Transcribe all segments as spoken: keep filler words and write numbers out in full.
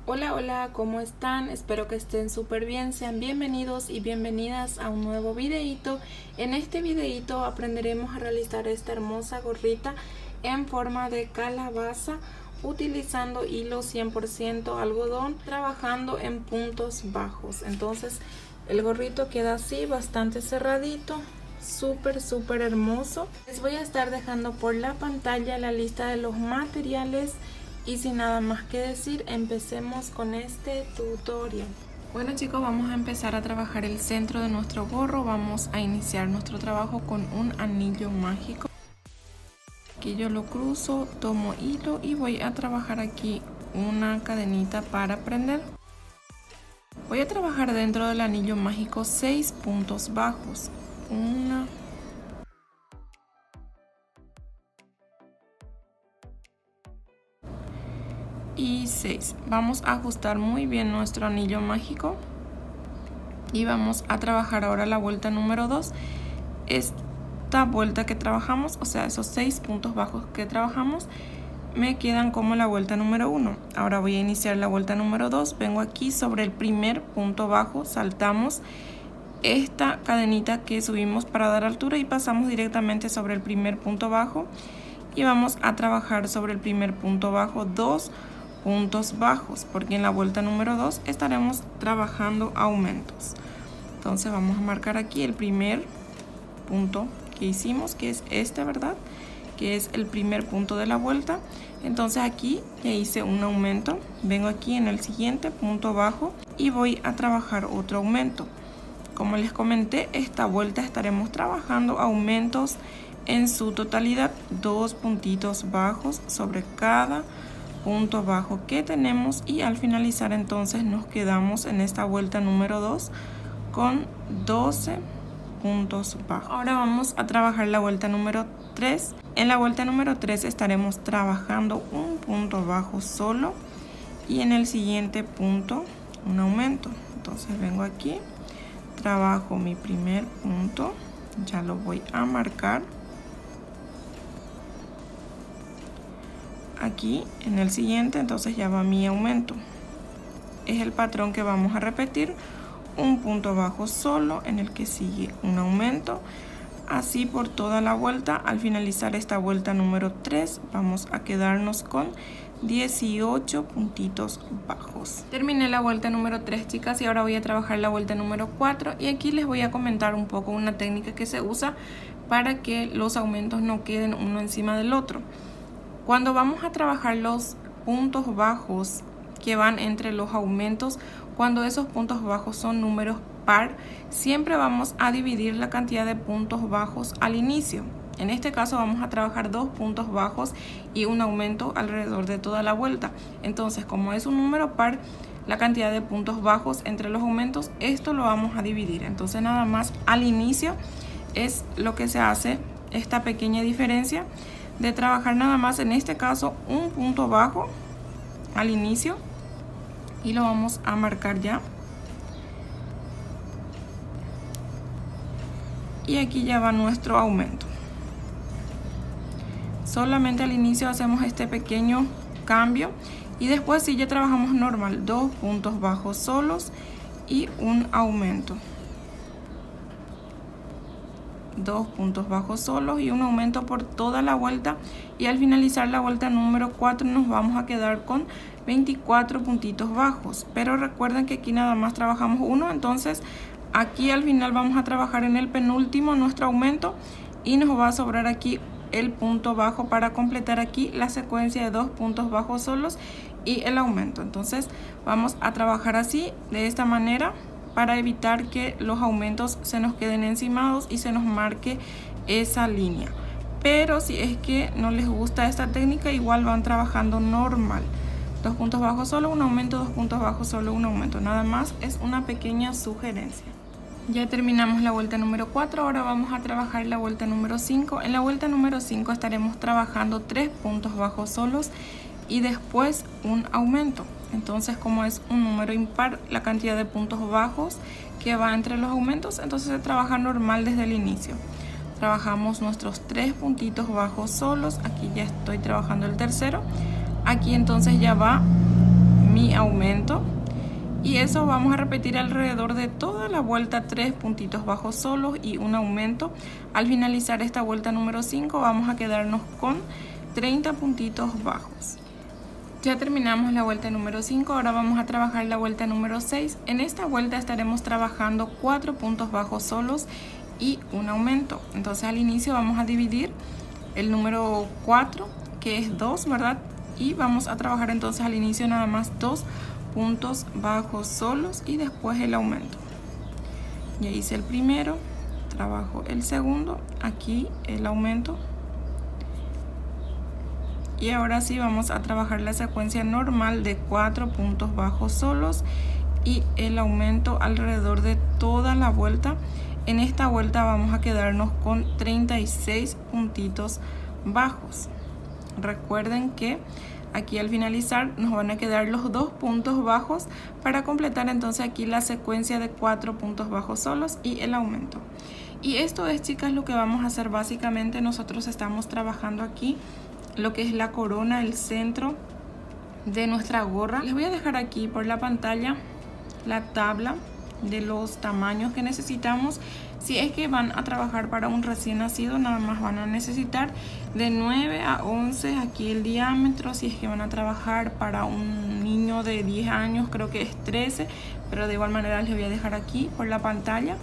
Hola, hola, ¿cómo están? Espero que estén súper bien. Sean bienvenidos y bienvenidas a un nuevo videito. En este videito aprenderemos a realizar esta hermosa gorrita en forma de calabaza utilizando hilo cien por ciento algodón, trabajando en puntos bajos. Entonces el gorrito queda así, bastante cerradito, súper súper hermoso. Les voy a estar dejando por la pantalla la lista de los materiales. Y sin nada más que decir, empecemos con este tutorial. Bueno chicos, vamos a empezar a trabajar el centro de nuestro gorro. Vamos a iniciar nuestro trabajo con un anillo mágico. Aquí yo lo cruzo, tomo hilo y voy a trabajar aquí una cadenita para prender. Voy a trabajar dentro del anillo mágico seis puntos bajos. Una, y seis. Vamos a ajustar muy bien nuestro anillo mágico y vamos a trabajar ahora la vuelta número dos. Esta vuelta que trabajamos, o sea, esos seis puntos bajos que trabajamos, me quedan como la vuelta número uno. Ahora voy a iniciar la vuelta número dos. Vengo aquí sobre el primer punto bajo, saltamos esta cadenita que subimos para dar altura y pasamos directamente sobre el primer punto bajo y vamos a trabajar sobre el primer punto bajo dos puntos bajos, porque en la vuelta número dos estaremos trabajando aumentos. Entonces vamos a marcar aquí el primer punto que hicimos, que es este, ¿verdad? Que es el primer punto de la vuelta. Entonces aquí ya hice un aumento. Vengo aquí en el siguiente punto bajo y voy a trabajar otro aumento. Como les comenté, esta vuelta estaremos trabajando aumentos en su totalidad, dos puntitos bajos sobre cada punto bajo que tenemos, y al finalizar entonces nos quedamos en esta vuelta número dos con doce puntos bajos. Ahora vamos a trabajar la vuelta número tres. En la vuelta número tres estaremos trabajando un punto bajo solo y en el siguiente punto un aumento. Entonces vengo aquí, trabajo mi primer punto, ya lo voy a marcar aquí en el siguiente, entonces ya va mi aumento. Es el patrón que vamos a repetir, un punto bajo solo en el que sigue un aumento, así por toda la vuelta. Al finalizar esta vuelta número tres vamos a quedarnos con dieciocho puntitos bajos. Terminé la vuelta número tres, chicas, y ahora voy a trabajar la vuelta número cuatro, y aquí les voy a comentar un poco una técnica que se usa para que los aumentos no queden uno encima del otro. Cuando vamos a trabajar los puntos bajos que van entre los aumentos, cuando esos puntos bajos son números par, siempre vamos a dividir la cantidad de puntos bajos al inicio. En este caso vamos a trabajar dos puntos bajos y un aumento alrededor de toda la vuelta. Entonces, como es un número par, la cantidad de puntos bajos entre los aumentos, esto lo vamos a dividir. Entonces nada más al inicio es lo que se hace, esta pequeña diferencia de trabajar nada más en este caso un punto bajo al inicio, y lo vamos a marcar ya. Y aquí ya va nuestro aumento. Solamente al inicio hacemos este pequeño cambio y después sí ya trabajamos normal, dos puntos bajos solos y un aumento. Dos puntos bajos solos y un aumento por toda la vuelta, y al finalizar la vuelta número cuatro nos vamos a quedar con veinticuatro puntitos bajos. Pero recuerden que aquí nada más trabajamos uno, entonces aquí al final vamos a trabajar en el penúltimo nuestro aumento y nos va a sobrar aquí el punto bajo para completar aquí la secuencia de dos puntos bajos solos y el aumento. Entonces vamos a trabajar así, de esta manera, para evitar que los aumentos se nos queden encimados y se nos marque esa línea. Pero si es que no les gusta esta técnica, igual van trabajando normal, dos puntos bajos solo, un aumento, dos puntos bajos solo, un aumento. Nada más es una pequeña sugerencia. Ya terminamos la vuelta número cuatro, ahora vamos a trabajar la vuelta número cinco. En la vuelta número cinco estaremos trabajando tres puntos bajos solos y después un aumento. Entonces, como es un número impar la cantidad de puntos bajos que va entre los aumentos, entonces se trabaja normal desde el inicio. Trabajamos nuestros tres puntitos bajos solos, aquí ya estoy trabajando el tercero. Aquí entonces ya va mi aumento. Y eso vamos a repetir alrededor de toda la vuelta, tres puntitos bajos solos y un aumento. Al finalizar esta vuelta número cinco vamos a quedarnos con treinta puntitos bajos. Ya terminamos la vuelta número cinco, ahora vamos a trabajar la vuelta número seis. En esta vuelta estaremos trabajando cuatro puntos bajos solos y un aumento. Entonces al inicio vamos a dividir el número cuatro, que es dos, ¿verdad? Y vamos a trabajar entonces al inicio nada más dos puntos bajos solos y después el aumento. Ya hice el primero, trabajo el segundo, aquí el aumento. Y ahora sí vamos a trabajar la secuencia normal de cuatro puntos bajos solos y el aumento alrededor de toda la vuelta. En esta vuelta vamos a quedarnos con treinta y seis puntitos bajos. Recuerden que aquí al finalizar nos van a quedar los dos puntos bajos para completar entonces aquí la secuencia de cuatro puntos bajos solos y el aumento. Y esto es, chicas, lo que vamos a hacer básicamente. Nosotros estamos trabajando aquí lo que es la corona, el centro de nuestra gorra. Les voy a dejar aquí por la pantalla la tabla de los tamaños que necesitamos. Si es que van a trabajar para un recién nacido, nada más van a necesitar de nueve a once aquí el diámetro. Si es que van a trabajar para un niño de diez años, creo que es trece, pero de igual manera les voy a dejar aquí por la pantalla.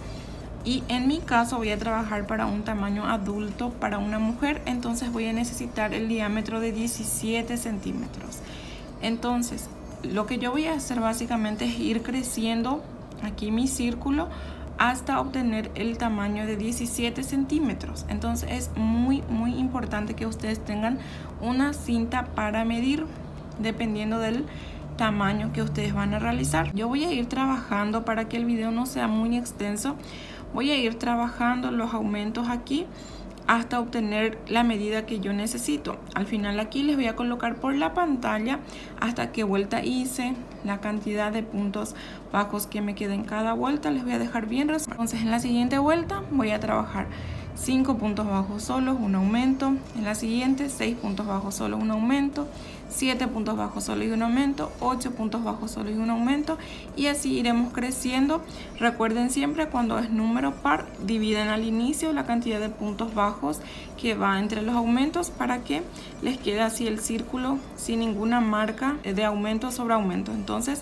Y en mi caso voy a trabajar para un tamaño adulto, para una mujer, entonces voy a necesitar el diámetro de diecisiete centímetros. Entonces lo que yo voy a hacer básicamente es ir creciendo aquí mi círculo hasta obtener el tamaño de diecisiete centímetros. Entonces es muy muy importante que ustedes tengan una cinta para medir dependiendo del tamaño que ustedes van a realizar. Yo voy a ir trabajando para que el video no sea muy extenso. Voy a ir trabajando los aumentos aquí hasta obtener la medida que yo necesito. Al final aquí les voy a colocar por la pantalla hasta qué vuelta hice, la cantidad de puntos bajos que me queden en cada vuelta. Les voy a dejar bien resuelto. Entonces en la siguiente vuelta voy a trabajar cinco puntos bajos solos, un aumento. En la siguiente seis puntos bajos solos, un aumento. siete puntos bajos solos y un aumento. ocho puntos bajos solos y un aumento. Y así iremos creciendo. Recuerden siempre, cuando es número par, dividen al inicio la cantidad de puntos bajos que va entre los aumentos para que les quede así el círculo sin ninguna marca de aumento sobre aumento. Entonces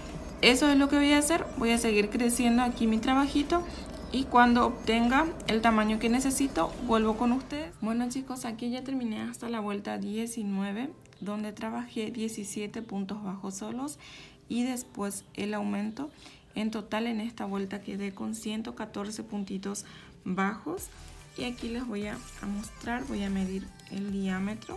eso es lo que voy a hacer. Voy a seguir creciendo aquí mi trabajito. Y cuando obtenga el tamaño que necesito, vuelvo con ustedes. Bueno, chicos, aquí ya terminé hasta la vuelta diecinueve, donde trabajé diecisiete puntos bajos solos y después el aumento. En total en esta vuelta quedé con ciento catorce puntitos bajos. Y aquí les voy a, a mostrar, voy a medir el diámetro.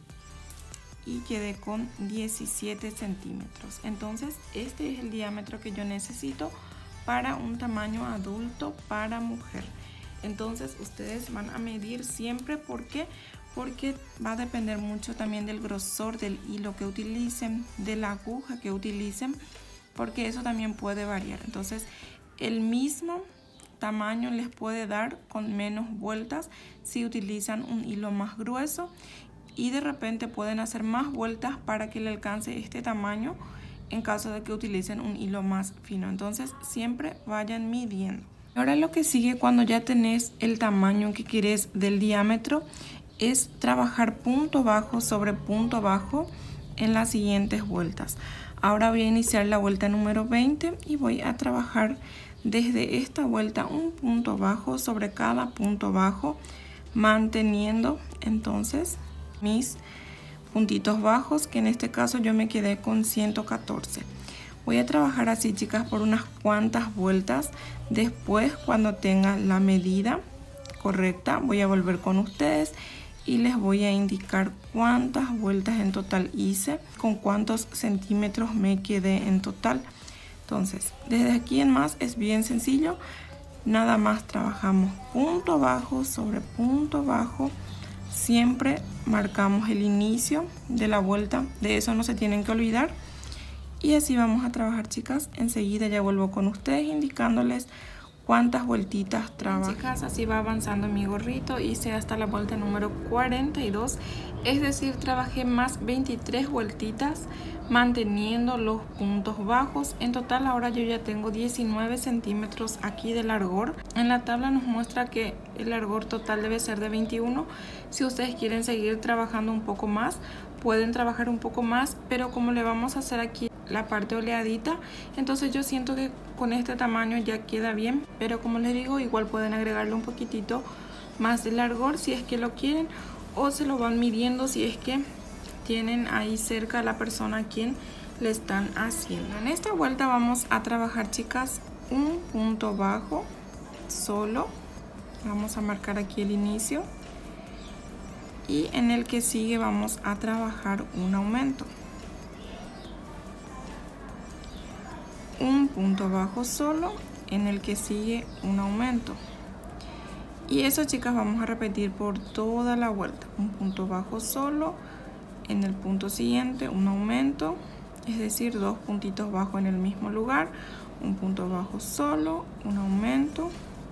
Y quedé con diecisiete centímetros. Entonces este es el diámetro que yo necesito para un tamaño adulto para mujer. Entonces ustedes van a medir siempre. ¿Por qué? Porque va a depender mucho también del grosor del hilo que utilicen, de la aguja que utilicen, porque eso también puede variar. Entonces el mismo tamaño les puede dar con menos vueltas si utilizan un hilo más grueso, y de repente pueden hacer más vueltas para que le alcance este tamaño en caso de que utilicen un hilo más fino. Entonces siempre vayan midiendo. Ahora lo que sigue, cuando ya tenés el tamaño que quieres del diámetro, es trabajar punto bajo sobre punto bajo en las siguientes vueltas. Ahora voy a iniciar la vuelta número veinte y voy a trabajar desde esta vuelta un punto bajo sobre cada punto bajo, manteniendo entonces mis puntitos bajos, que en este caso yo me quedé con ciento catorce. Voy a trabajar así, chicas, por unas cuantas vueltas. Después, cuando tenga la medida correcta, voy a volver con ustedes y les voy a indicar cuántas vueltas en total hice, con cuántos centímetros me quedé en total. Entonces, desde aquí en más es bien sencillo. Nada más trabajamos punto bajo sobre punto bajo. Siempre marcamos el inicio de la vuelta, de eso no se tienen que olvidar. Y así vamos a trabajar, chicas. Enseguida ya vuelvo con ustedes indicándoles cuántas vueltitas trabajo. Chicas, así va avanzando mi gorrito. Hice hasta la vuelta número cuarenta y dos, es decir, trabajé más veintitrés vueltitas manteniendo los puntos bajos. En total ahora yo ya tengo diecinueve centímetros aquí de largor. En la tabla nos muestra que el largor total debe ser de veintiuno. Si ustedes quieren seguir trabajando un poco más, pueden trabajar un poco más, pero como le vamos a hacer aquí la parte oleadita, entonces yo siento que con este tamaño ya queda bien, pero como les digo, igual pueden agregarle un poquitito más de largor si es que lo quieren, o se lo van midiendo si es que tienen ahí cerca a la persona a quien le están haciendo. En esta vuelta vamos a trabajar, chicas, un punto bajo solo. Vamos a marcar aquí el inicio y en el que sigue vamos a trabajar un aumento, un punto bajo solo, en el que sigue un aumento, y eso, chicas, vamos a repetir por toda la vuelta. Un punto bajo solo, en el punto siguiente un aumento, es decir, dos puntitos bajos en el mismo lugar, un punto bajo solo, un aumento.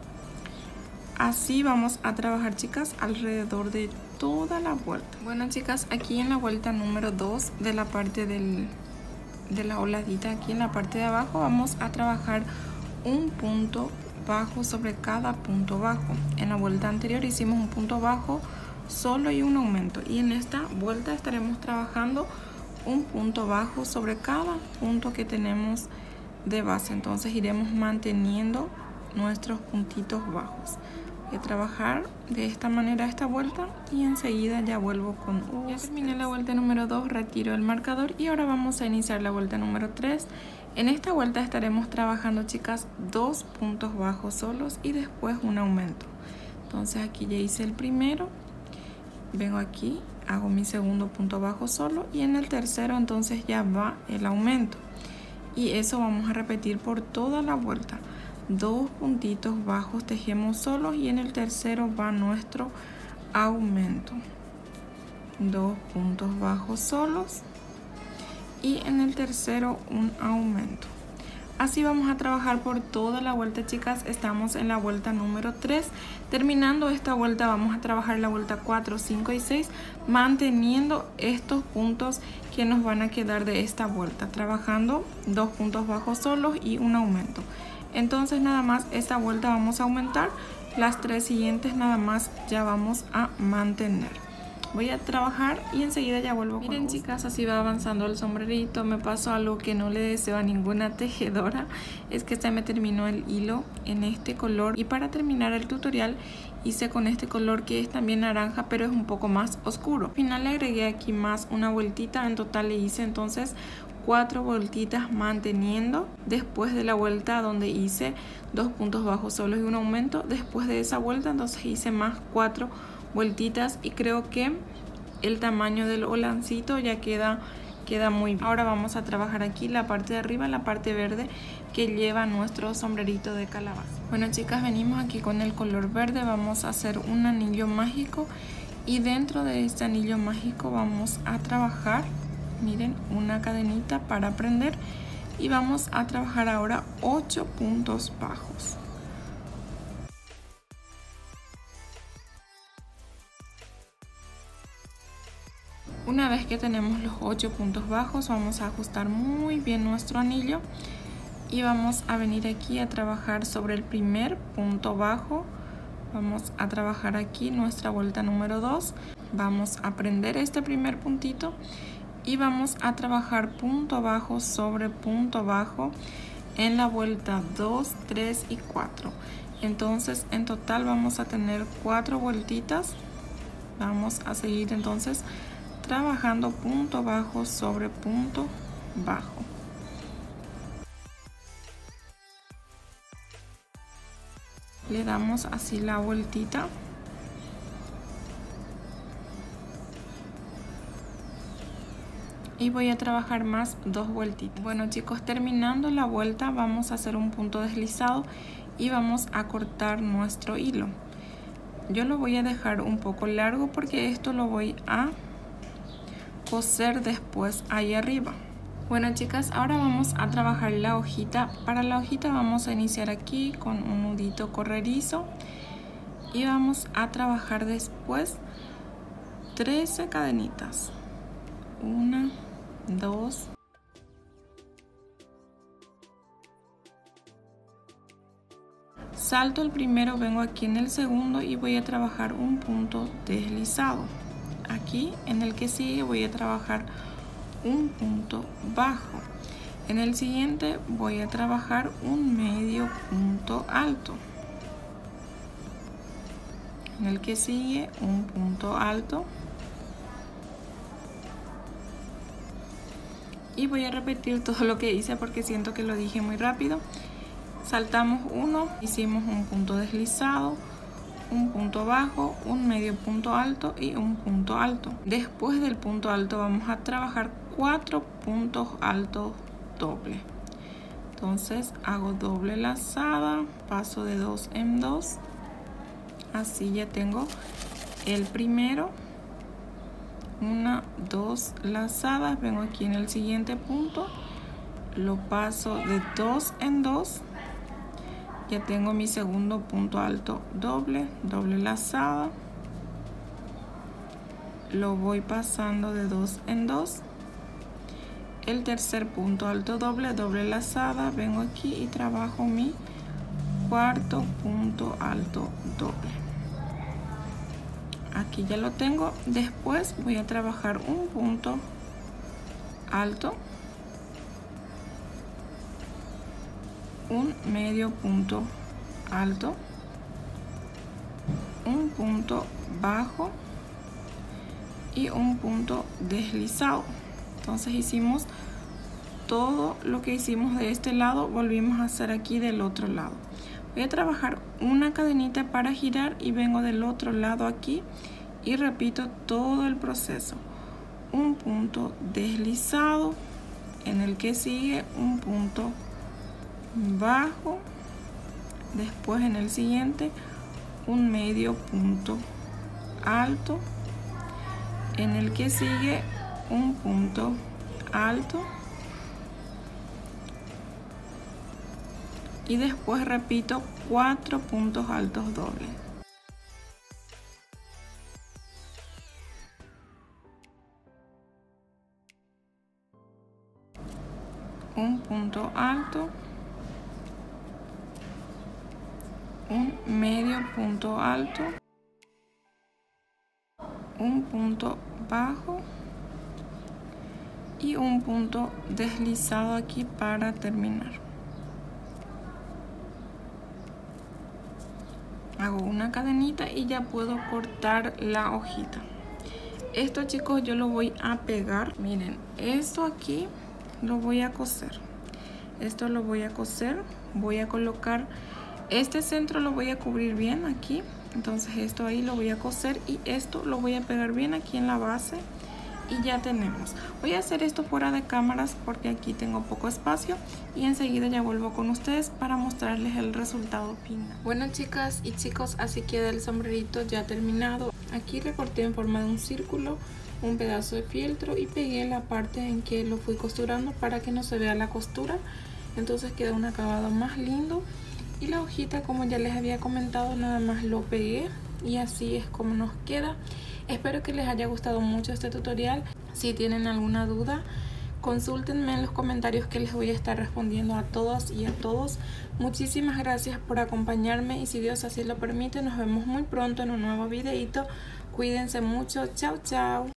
Así vamos a trabajar, chicas, alrededor de toda la vuelta. Bueno, chicas, aquí en la vuelta número dos de la parte del, de la oladita, aquí en la parte de abajo, vamos a trabajar un punto bajo sobre cada punto bajo. En la vuelta anterior hicimos un punto bajo solo y un aumento, y en esta vuelta estaremos trabajando un punto bajo sobre cada punto que tenemos de base. Entonces iremos manteniendo nuestros puntitos bajos. Voy a trabajar de esta manera esta vuelta y enseguida ya vuelvo con ustedes. Ya terminé la vuelta número dos, retiro el marcador y ahora vamos a iniciar la vuelta número tres. En esta vuelta estaremos trabajando, chicas, dos puntos bajos solos y después un aumento. Entonces aquí ya hice el primero, vengo aquí, hago mi segundo punto bajo solo y en el tercero entonces ya va el aumento, y eso vamos a repetir por toda la vuelta. Dos puntitos bajos tejemos solos y en el tercero va nuestro aumento, dos puntos bajos solos y en el tercero un aumento. Así vamos a trabajar por toda la vuelta, chicas. Estamos en la vuelta número tres. Terminando esta vuelta vamos a trabajar la vuelta cuatro, cinco y seis, manteniendo estos puntos que nos van a quedar de esta vuelta, trabajando dos puntos bajos solos y un aumento. Entonces nada más esta vuelta vamos a aumentar, las tres siguientes nada más ya vamos a mantener. Voy a trabajar y enseguida ya vuelvo. Miren, con chicas, así va avanzando el sombrerito. Me pasó algo que no le deseo a ninguna tejedora, es que se me terminó el hilo en este color, y para terminar el tutorial hice con este color que es también naranja pero es un poco más oscuro. Al final le agregué aquí más una vueltita, en total le hice entonces cuatro vueltitas manteniendo. Después de la vuelta donde hice dos puntos bajos solos y un aumento, después de esa vuelta entonces hice más cuatro vueltitas y creo que el tamaño del holancito ya queda, queda muy bien. Ahora vamos a trabajar aquí la parte de arriba, la parte verde que lleva nuestro sombrerito de calabaza. Bueno, chicas, venimos aquí con el color verde, vamos a hacer un anillo mágico y dentro de este anillo mágico vamos a trabajar, miren, una cadenita para prender, y vamos a trabajar ahora ocho puntos bajos. Una vez que tenemos los ocho puntos bajos, vamos a ajustar muy bien nuestro anillo y vamos a venir aquí a trabajar sobre el primer punto bajo. Vamos a trabajar aquí nuestra vuelta número dos. Vamos a prender este primer puntito y vamos a trabajar punto bajo sobre punto bajo en la vuelta dos, tres y cuatro. Entonces en total vamos a tener cuatro vueltitas. Vamos a seguir entonces trabajando punto bajo sobre punto bajo. Le damos así la vueltita. Y voy a trabajar más dos vueltitas. Bueno, chicos, terminando la vuelta vamos a hacer un punto deslizado y vamos a cortar nuestro hilo. Yo lo voy a dejar un poco largo porque esto lo voy a coser después ahí arriba. Bueno chicas, ahora vamos a trabajar la hojita. Para la hojita vamos a iniciar aquí con un nudito corredizo y vamos a trabajar después trece cadenitas. Una, dos, salto el primero, vengo aquí en el segundo y voy a trabajar un punto deslizado. Aquí en el que sigue voy a trabajar un punto bajo. En el siguiente voy a trabajar un medio punto alto. En el que sigue un punto alto. Y voy a repetir todo lo que hice porque siento que lo dije muy rápido. Saltamos uno, hicimos un punto deslizado, un punto bajo, un medio punto alto y un punto alto. Después del punto alto vamos a trabajar cuatro puntos altos doble. Entonces hago doble lazada, paso de dos en dos. Así ya tengo el primero. Una, dos lazadas, vengo aquí en el siguiente punto, lo paso de dos en dos. Ya tengo mi segundo punto alto doble, doble lazada. Lo voy pasando de dos en dos. El tercer punto alto doble, doble lazada. Vengo aquí y trabajo mi cuarto punto alto doble. Aquí ya lo tengo. Después voy a trabajar un punto alto, un medio punto alto, un punto bajo y un punto deslizado. Entonces hicimos todo lo que hicimos de este lado, volvimos a hacer aquí del otro lado. Voy a trabajar una cadenita para girar y vengo del otro lado aquí y repito todo el proceso. Un punto deslizado, en el que sigue un punto bajo, después en el siguiente un medio punto alto, en el que sigue un punto alto y después repito cuatro puntos altos dobles. Un punto alto, un medio punto alto, un punto bajo y un punto deslizado aquí para terminar. Hago una cadenita y ya puedo cortar la hojita. Esto chicos yo lo voy a pegar. Miren, esto aquí lo voy a coser. Esto lo voy a coser. Voy a colocar este centro, lo voy a cubrir bien aquí. Entonces esto ahí lo voy a coser y esto lo voy a pegar bien aquí en la base. Y ya tenemos. Voy a hacer esto fuera de cámaras porque aquí tengo poco espacio y enseguida ya vuelvo con ustedes para mostrarles el resultado final. Bueno chicas y chicos, así queda el sombrerito ya terminado. Aquí recorté en forma de un círculo un pedazo de fieltro y pegué la parte en que lo fui costurando para que no se vea la costura. Entonces queda un acabado más lindo. Y la hojita, como ya les había comentado, nada más lo pegué y así es como nos queda. Espero que les haya gustado mucho este tutorial. Si tienen alguna duda, consúltenme en los comentarios que les voy a estar respondiendo a todas y a todos. Muchísimas gracias por acompañarme y si Dios así lo permite, nos vemos muy pronto en un nuevo videito. Cuídense mucho. Chao, chao.